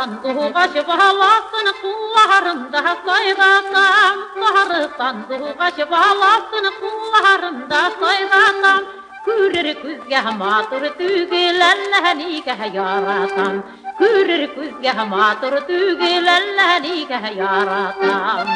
doğaşı balasını kullarında sayratam. Sarısan doğaşı balasını kullarında sayratam. Görür күзге матур түгел әллә нигә яратам. Күрер күзге матур түгел әллә нигә яратам.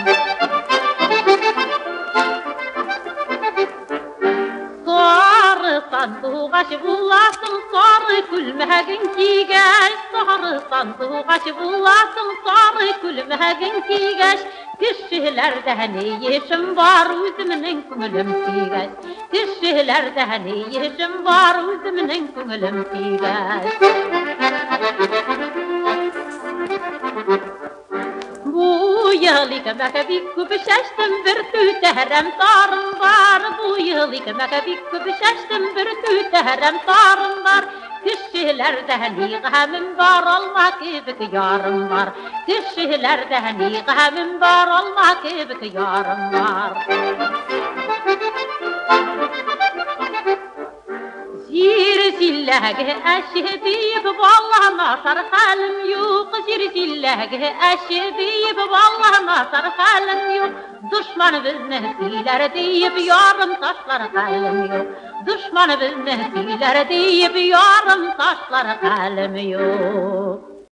Сары сандугач буласың, сары күлмәгең кигәч. Сары сандугач буласың, сары күлмәгең кигәч. Кешеләрдә ни ешем бар, үземнең күңелем кигәч. Кешеләрдә ни ешем бар, үземнең күңелем кигәч. Bu yıl ikmeke bik küp şaştım bir tüterem tarım var. Bu yıl ikmeke bik küp şaştım bir tüterem tarım var. Kişilerde ni gâmim var, Allah gibi yarım var. Kişilerde ni gâmim var, Allah gibi yarım var. Zilləgə əşidib vallahi nasar xəlim yox. Zilləgə əşidib vallahi nasar xəlim yox. Düşman bizni silər deyib yarım taşlar xəlim yox. Düşman bizni silər deyib yarım taşlar xəlim yox.